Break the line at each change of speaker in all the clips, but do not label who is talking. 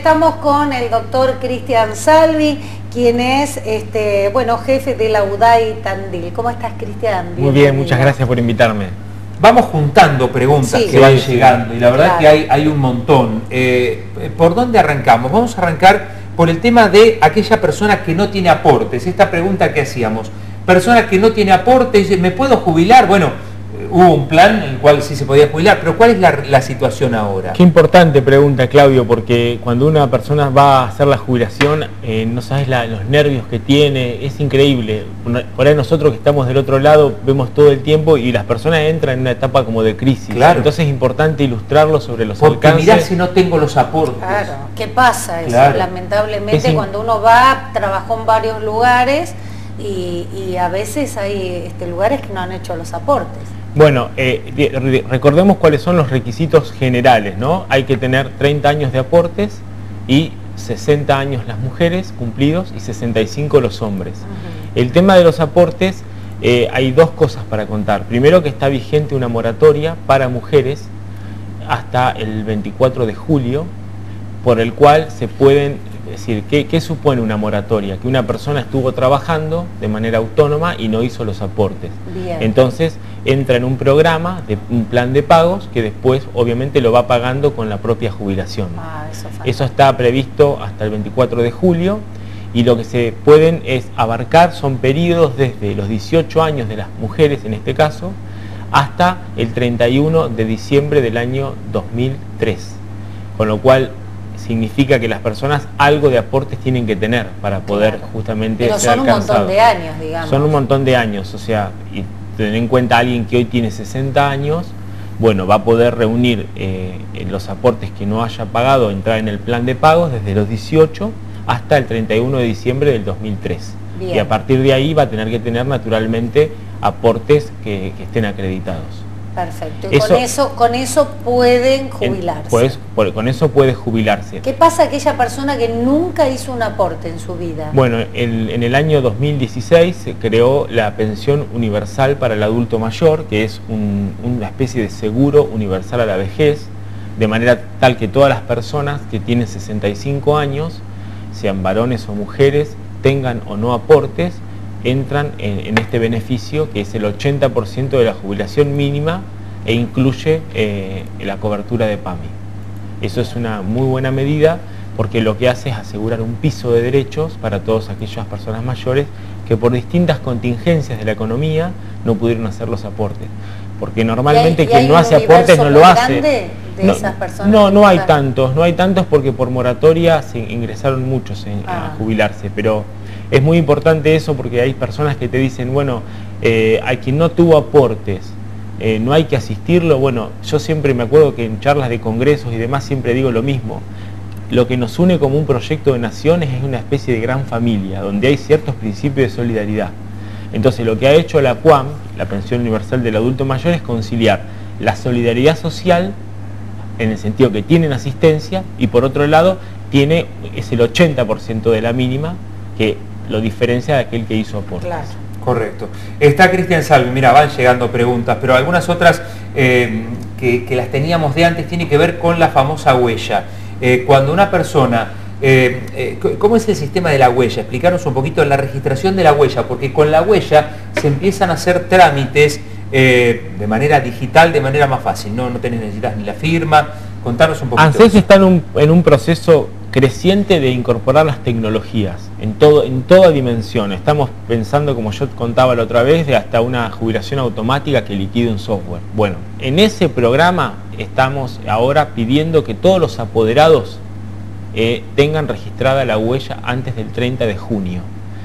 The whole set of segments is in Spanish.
estamos con el doctor Cristian Salvi, quien es jefe de la UDAI Tandil. ¿Cómo estás, Cristian?
Muy bien, muchas gracias por invitarme.
Vamos juntando preguntas que van llegando y la verdad que hay un montón. ¿Por dónde arrancamos? Vamos a arrancar por el tema de aquella persona que no tiene aportes. Esta pregunta que hacíamos. Persona que no tiene aportes, ¿me puedo jubilar? Bueno, hubo un plan en el cual sí se podía jubilar, pero ¿cuál es la situación ahora?
Qué importante pregunta, Claudio, porque cuando una persona va a hacer la jubilación, no sabes los nervios que tiene, es increíble. Por ahí nosotros que estamos del otro lado vemos todo el tiempo y las personas entran en una etapa como de crisis. Claro. Entonces es importante ilustrarlo sobre los alcances.
Porque mirá si no tengo los aportes.
Claro, ¿qué pasa eso? Claro. Lamentablemente cuando uno va, trabajó en varios lugares y a veces hay lugares que no han hecho los aportes.
Bueno, recordemos cuáles son los requisitos generales, ¿no? Hay que tener 30 años de aportes y 60 años las mujeres cumplidos y 65 los hombres. El tema de los aportes, hay dos cosas para contar. Primero, que está vigente una moratoria para mujeres hasta el 24 de julio, por el cual se pueden... Es decir, ¿qué supone una moratoria? Que una persona estuvo trabajando de manera autónoma y no hizo los aportes. Bien. Entonces entra en un programa, un plan de pagos, que después obviamente lo va pagando con la propia jubilación. Eso está previsto hasta el 24 de julio y lo que se pueden abarcar son periodos desde los 18 años de las mujeres en este caso hasta el 31 de diciembre del año 2003. Con lo cual significa que las personas algo de aportes tienen que tener para poder justamente ser alcanzados.
Pero son un montón de años, digamos.
Son un montón de años, o sea, y tener en cuenta a alguien que hoy tiene 60 años, bueno, va a poder reunir los aportes que no haya pagado, entrar en el plan de pagos desde los 18 hasta el 31 de diciembre del 2003. Bien. Y a partir de ahí va a tener que tener naturalmente aportes que estén acreditados.
Perfecto. Y con eso pueden jubilarse.
Con eso puede jubilarse.
¿Qué pasa a aquella persona que nunca hizo un aporte en su vida?
Bueno, en el año 2016 se creó la pensión universal para el adulto mayor, que es una especie de seguro universal a la vejez, de manera tal que todas las personas que tienen 65 años, sean varones o mujeres, tengan o no aportes, entran en este beneficio que es el 80% de la jubilación mínima e incluye la cobertura de PAMI. Eso es una muy buena medida porque lo que hace es asegurar un piso de derechos para todas aquellas personas mayores que por distintas contingencias de la economía no pudieron hacer los aportes. Porque normalmente quien no hace aportes no lo hace. No hay tantos porque por moratoria se ingresaron muchos a jubilarse, pero es muy importante eso porque hay personas que te dicen, bueno, a quien no tuvo aportes, no hay que asistirlo. Bueno, yo siempre me acuerdo que en charlas de congresos y demás siempre digo lo mismo. Lo que nos une como un proyecto de naciones es una especie de gran familia, donde hay ciertos principios de solidaridad. Entonces lo que ha hecho la PUAM, la Pensión Universal del Adulto Mayor, es conciliar la solidaridad social, en el sentido que tienen asistencia, y por otro lado es el 80% de la mínima, que lo diferencia de aquel que hizo aportes.
Claro.
Correcto. Está Cristian Salvi, mira, van llegando preguntas, pero algunas otras que las teníamos de antes tienen que ver con la famosa huella. Cuando una persona, ¿cómo es el sistema de la huella? Explicarnos un poquito la registración de la huella, porque con la huella se empiezan a hacer trámites de manera digital, de manera más fácil, no necesitas ni la firma. Contarnos un poquito.
ANSES está en un proceso creciente de incorporar las tecnologías en toda dimensión. Estamos pensando, como yo contaba la otra vez, de hasta una jubilación automática que liquide un software. Bueno, en ese programa estamos ahora pidiendo que todos los apoderados tengan registrada la huella antes del 30 de junio.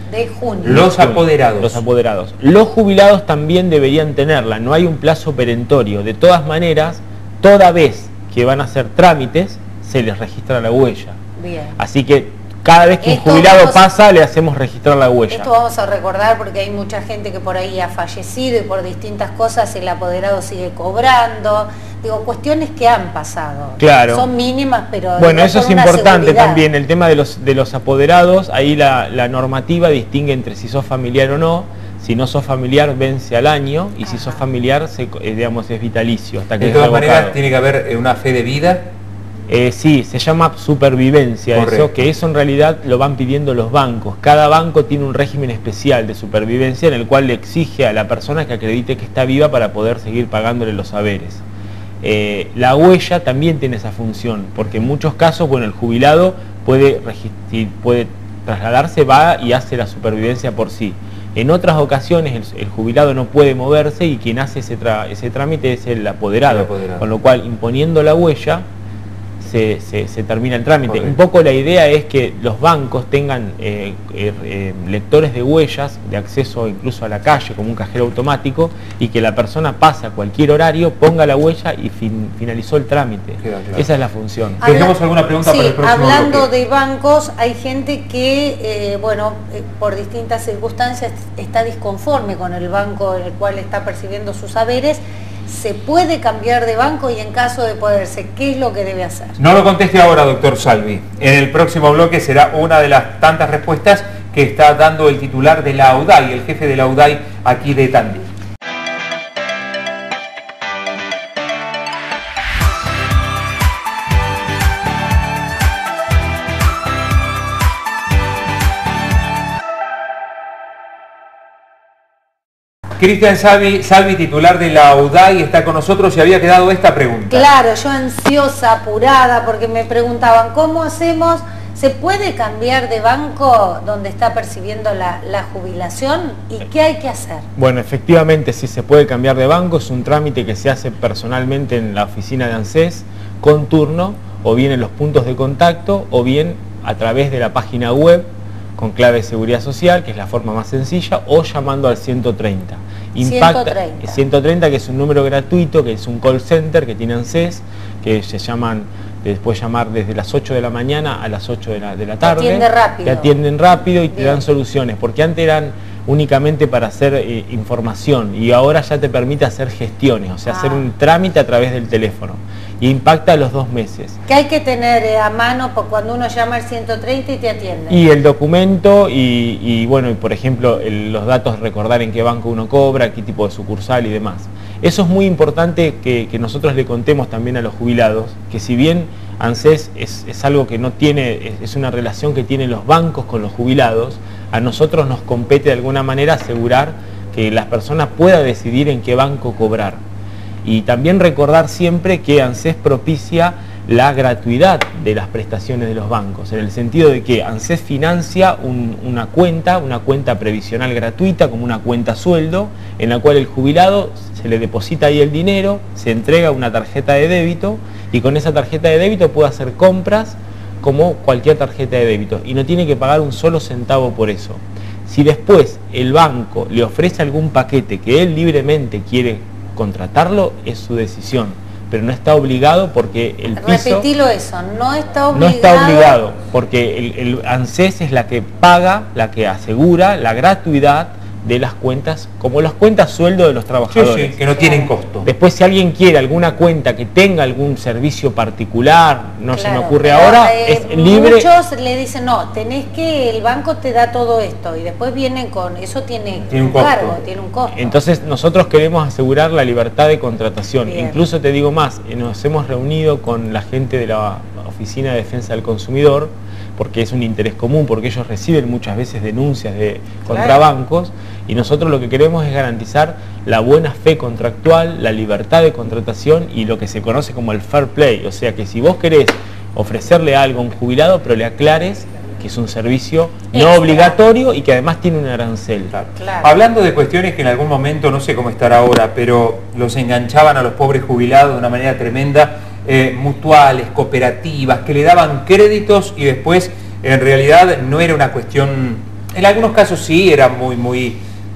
Los apoderados.
Los apoderados. Los jubilados también deberían tenerla, no hay un plazo perentorio. De todas maneras, toda vez que van a hacer trámites, se les registra la huella.
Bien.
Así que cada vez que un jubilado pasa, le hacemos registrar la huella.
Esto vamos a recordar porque hay mucha gente que por ahí ha fallecido y por distintas cosas el apoderado sigue cobrando. Digo, cuestiones que han pasado.
Claro.
Son mínimas, pero...
Bueno, eso es importante también, el tema de los apoderados. Ahí la normativa distingue entre si sos familiar o no. Si no sos familiar, vence al año, y si sos familiar, digamos, es vitalicio. Hasta que
de todas maneras, tiene que haber una fe de vida.
Sí, se llama supervivencia. Correcto. Eso en realidad lo van pidiendo los bancos. Cada banco tiene un régimen especial de supervivencia en el cual le exige a la persona que acredite que está viva para poder seguir pagándole los haberes. La huella también tiene esa función, porque en muchos casos, bueno, el jubilado puede trasladarse, va y hace la supervivencia por sí. En otras ocasiones el jubilado no puede moverse y quien hace ese trámite es el apoderado, con lo cual imponiendo la huella se termina el trámite. Correcto. Un poco la idea es que los bancos tengan lectores de huellas, de acceso incluso a la calle, como un cajero automático, y que la persona pase a cualquier horario, ponga la huella y finalizó el trámite. Claro. Esa es la función.
¿Tenemos alguna pregunta para el próximo
hablando
bloque?
De bancos, hay gente que, por distintas circunstancias está disconforme con el banco en el cual está percibiendo sus haberes. ¿Se puede cambiar de banco y en caso de poderse, qué es lo que debe hacer?
No lo conteste ahora, doctor Salvi. En el próximo bloque será una de las tantas respuestas que está dando el titular de la AUDAI, el jefe de la AUDAI aquí de Tandil. Cristian Salvi, titular de la AUDAI, está con nosotros y había quedado esta pregunta.
Claro, yo ansiosa, apurada, porque me preguntaban, ¿cómo hacemos? ¿Se puede cambiar de banco donde está percibiendo la jubilación? ¿Y qué hay que hacer?
Bueno, efectivamente sí se puede cambiar de banco, es un trámite que se hace personalmente en la oficina de ANSES, con turno, o bien en los puntos de contacto, o bien a través de la página web, con clave de seguridad social, que es la forma más sencilla, o llamando al 130. 130, que es un número gratuito, que es un call center que tiene ANSES, que se llaman, después llamar desde las 8 de la mañana a las 8 de la tarde. Te atienden rápido y te dan soluciones, porque antes eran únicamente para hacer información y ahora ya te permite hacer gestiones, o sea, hacer un trámite a través del teléfono. Y impacta a los 2 meses.
¿Qué hay que tener a mano cuando uno llama al 130 y te atiende?
Y el documento y bueno, por ejemplo, los datos, recordar en qué banco uno cobra, qué tipo de sucursal y demás. Eso es muy importante que nosotros le contemos también a los jubilados, que si bien ANSES es algo que no tiene, es una relación que tienen los bancos con los jubilados, a nosotros nos compete de alguna manera asegurar que las personas puedan decidir en qué banco cobrar. Y también recordar siempre que ANSES propicia la gratuidad de las prestaciones de los bancos, en el sentido de que ANSES financia una cuenta previsional gratuita, como una cuenta sueldo, en la cual el jubilado se le deposita ahí el dinero, se entrega una tarjeta de débito y con esa tarjeta de débito puede hacer compras como cualquier tarjeta de débito y no tiene que pagar un solo centavo por eso. Si después el banco le ofrece algún paquete que él libremente quiere contratarlo, es su decisión, pero no está obligado porque el piso...
Repetilo eso, no está obligado.
No está obligado, porque el ANSES es la que paga, la que asegura la gratuidad de las cuentas, como las cuentas sueldo de los trabajadores.
Sí, que no tienen costo.
Después, si alguien quiere alguna cuenta que tenga algún servicio particular, no se me ocurre ahora, es libre.
Muchos le dicen, no, tenés que, el banco te da todo esto, y después vienen con, eso tiene un cargo, tiene un costo.
Entonces, nosotros queremos asegurar la libertad de contratación. Bien. Incluso te digo más, nos hemos reunido con la gente de la Oficina de Defensa del Consumidor, porque es un interés común, porque ellos reciben muchas veces denuncias contra bancos, y nosotros lo que queremos es garantizar la buena fe contractual, la libertad de contratación y lo que se conoce como el fair play, o sea que si vos querés ofrecerle algo a un jubilado, pero le aclares que es un servicio no obligatorio y que además tiene un arancel.
Claro. Hablando de cuestiones que en algún momento, no sé cómo estará ahora, pero los enganchaban a los pobres jubilados de una manera tremenda, mutuales, cooperativas, que le daban créditos y después en realidad no era una cuestión, en algunos casos sí, era muy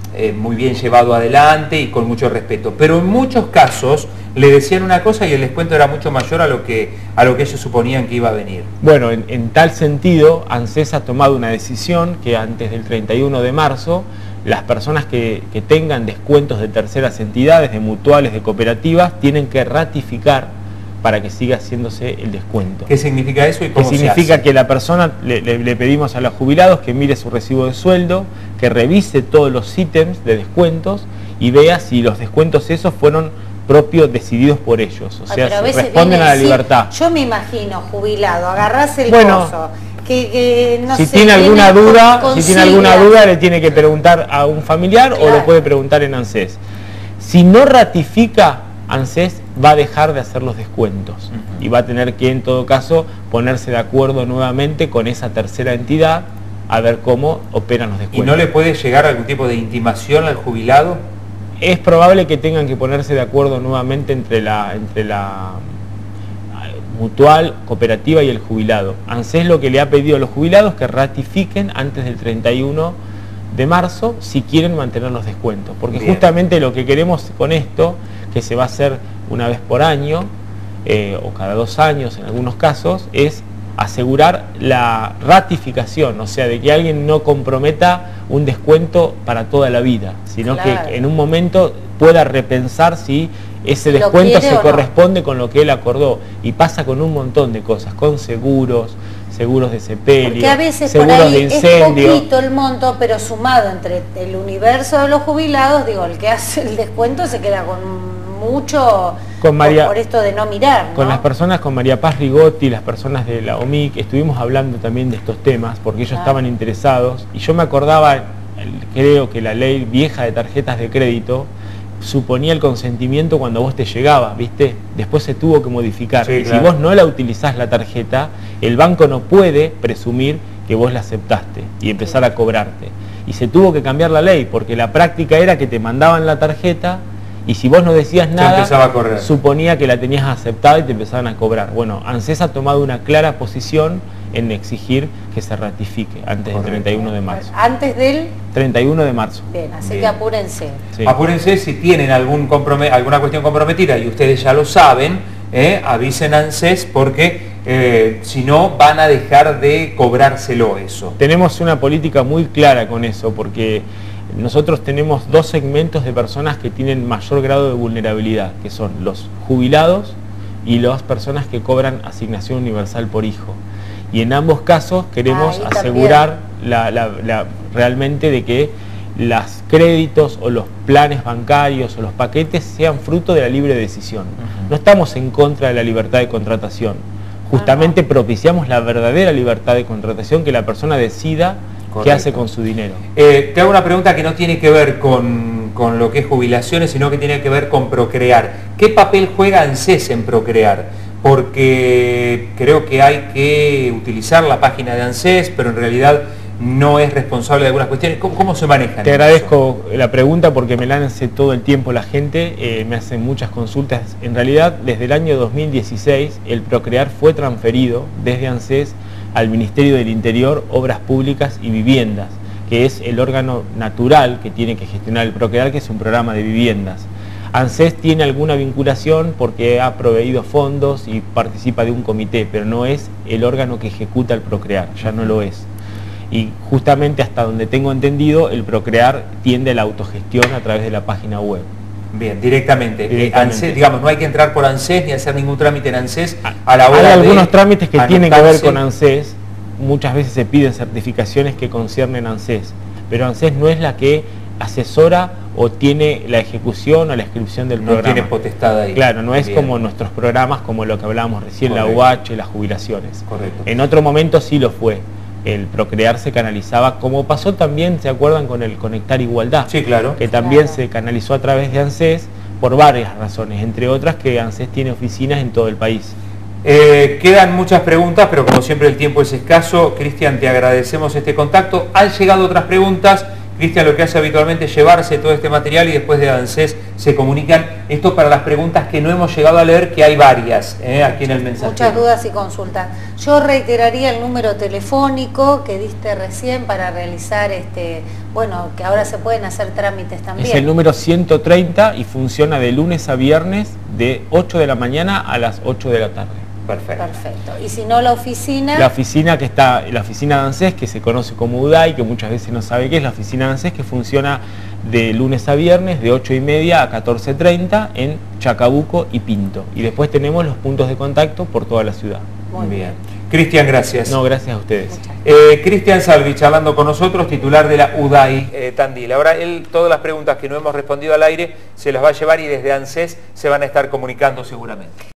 bien llevado adelante y con mucho respeto, pero en muchos casos le decían una cosa y el descuento era mucho mayor a lo que ellos suponían que iba a venir.
Bueno, en tal sentido, ANSES ha tomado una decisión que antes del 31 de marzo, las personas que tengan descuentos de terceras entidades, de mutuales, de cooperativas, tienen que ratificar para que siga haciéndose el descuento.
¿Qué significa eso y cómo se hace?
Significa que la persona, le pedimos a los jubilados que mire su recibo de sueldo, que revise todos los ítems de descuentos y vea si los descuentos esos fueron propio decididos por ellos, o sea,
pero
responden a la libertad.
Yo me imagino, jubilado, agarrás el
Bueno,
coso, que no
si
sé,
tiene alguna duda,
consigna.
le tiene que preguntar a un familiar,
Claro,
o lo puede preguntar en ANSES. Si no ratifica, ANSES va a dejar de hacer los descuentos y va a tener que, en todo caso, ponerse de acuerdo nuevamente con esa tercera entidad a ver cómo operan los descuentos.
¿Y no le puede llegar algún tipo de intimación al jubilado?
Es probable que tengan que ponerse de acuerdo nuevamente entre la mutual, cooperativa y el jubilado. ANSES lo que le ha pedido a los jubilados que ratifiquen antes del 31 de marzo si quieren mantener los descuentos, porque
Bien.
justamente lo que queremos con esto, que se va a hacer una vez por año o cada 2 años en algunos casos, es asegurar la ratificación, o sea, de que alguien no comprometa un descuento para toda la vida, sino
Claro,
que en un momento pueda repensar si ese
si lo
descuento
quiere
se
o no.
corresponde con lo que él acordó, y pasa con un montón de cosas, con seguros de sepelio,
porque a veces por
seguros
ahí
de incendio.
es poquito el monto, pero sumado entre el universo de los jubilados, digo, el que hace el descuento se queda con mucho
Con María,
por esto de no mirar, ¿no?
Con las personas, con María Paz Rigotti, las personas de la OMIC, estuvimos hablando también de estos temas, porque ellos estaban interesados, y yo me acordaba, creo que la ley vieja de tarjetas de crédito suponía el consentimiento cuando vos te llegaba, ¿viste? Después se tuvo que modificar.
Sí,
y
claro.
si vos no la utilizás la tarjeta, el banco no puede presumir que vos la aceptaste y empezar a cobrarte. Y se tuvo que cambiar la ley, porque la práctica era que te mandaban la tarjeta y si vos no decías nada,
empezaba a correr.
suponía que la tenías aceptada y te empezaban a cobrar. Bueno, ANSES ha tomado una clara posición en exigir que se ratifique antes del 31 de marzo.
Antes del...
31 de marzo.
Bien, así
Bien.
que apúrense.
Sí.
Apúrense si tienen alguna cuestión comprometida y ustedes ya lo saben, avisen a ANSES porque si no van a dejar de cobrárselo eso.
Tenemos una política muy clara con eso, porque nosotros tenemos 2 segmentos de personas que tienen mayor grado de vulnerabilidad, que son los jubilados y las personas que cobran asignación universal por hijo. Y en ambos casos queremos
Ahí
asegurar realmente de que los créditos o los planes bancarios o los paquetes sean fruto de la libre decisión. No estamos en contra de la libertad de contratación. Justamente propiciamos la verdadera libertad de contratación, que la persona decida qué hace con su dinero.
Te hago una pregunta que no tiene que ver con lo que es jubilaciones, sino que tiene que ver con Procrear. ¿Qué papel juega ANSES en Procrear? Porque creo que hay que utilizar la página de ANSES, pero en realidad no es responsable de algunas cuestiones. ¿Cómo se manejan?
Te agradezco la pregunta porque me la hace todo el tiempo la gente, me hacen muchas consultas. En realidad, desde el año 2016, el Procrear fue transferido desde ANSES al Ministerio del Interior, Obras Públicas y Viviendas, que es el órgano natural que tiene que gestionar el Procrear, que es un programa de viviendas. ANSES tiene alguna vinculación porque ha proveído fondos y participa de un comité, pero no es el órgano que ejecuta el Procrear, ya no lo es. Y justamente hasta donde tengo entendido, el Procrear tiende a la autogestión a través de la página web.
Bien, directamente.
Directamente.
ANSES, digamos, no hay que entrar por ANSES ni hacer ningún trámite en ANSES a la hora de
Hay algunos trámites que tienen que ver
anotarse.
con ANSES, muchas veces se piden certificaciones que conciernen ANSES, pero ANSES no es la que asesora o tiene la ejecución o la inscripción del programa.
No tiene potestad ahí.
Claro, no es
Bien.
como nuestros programas, como lo que hablábamos recién,
Correcto.
la UH, las jubilaciones.
Correcto.
En otro momento sí lo fue. El Procrear se canalizaba, como pasó también, ¿se acuerdan con el Conectar Igualdad?
Sí, claro.
Que también
Claro.
se canalizó a través de ANSES por varias razones, entre otras que ANSES tiene oficinas en todo el país.
Quedan muchas preguntas, pero como siempre el tiempo es escaso. Cristian, te agradecemos este contacto. Han llegado otras preguntas. Cristian lo que hace habitualmente es llevarse todo este material y después de ANSES se comunican. Esto para las preguntas que no hemos llegado a leer, que hay varias aquí en el mensaje.
Muchas dudas y consultas. Yo reiteraría el número telefónico que diste recién para realizar, bueno, que ahora se pueden hacer trámites también.
Es el número 130 y funciona de lunes a viernes de 8 de la mañana a las 8 de la tarde.
Perfecto.
Perfecto. Y si no, la oficina...
La oficina la oficina de ANSES, que se conoce como UDAI, que muchas veces no sabe qué es, la oficina de ANSES, que funciona de lunes a viernes de 8:30 a 14:30 en Chacabuco y Pinto. Y después tenemos los puntos de contacto por toda la ciudad.
Muy bien.
Cristian, gracias.
No, gracias a ustedes.
Cristian Salvi, charlando con nosotros, titular de la UDAI Tandil. Ahora él, todas las preguntas que no hemos respondido al aire, se las va a llevar y desde ANSES se van a estar comunicando seguramente.